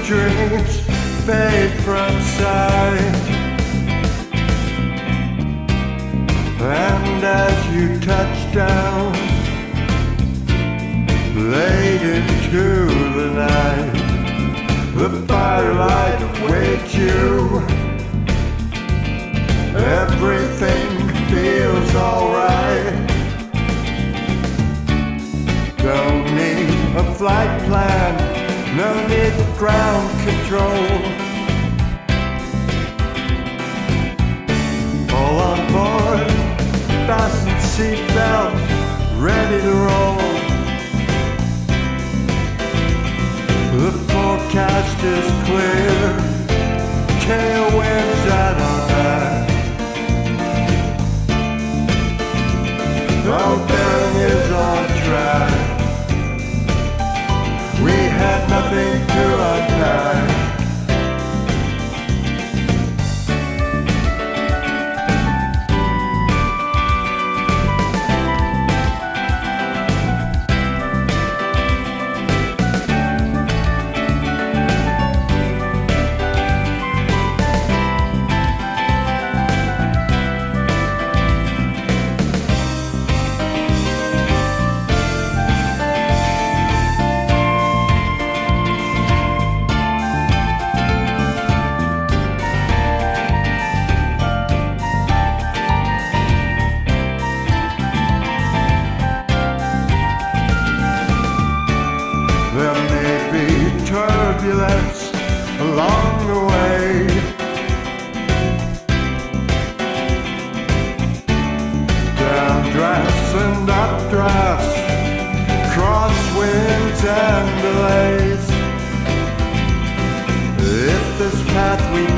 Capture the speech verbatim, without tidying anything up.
dreams fade from sight. And as you touch down late into the night, the firelight awaits you. Everything feels alright. Don't need a flight plan, no need for ground control. All on board, fasten seatbelts, ready to roll. The forecast is clear, tailwinds at our back. Our bearing is on track. We had nothing to unpack. Turbulence along the way. Downdrafts and updrafts, crosswinds and delays. If this path we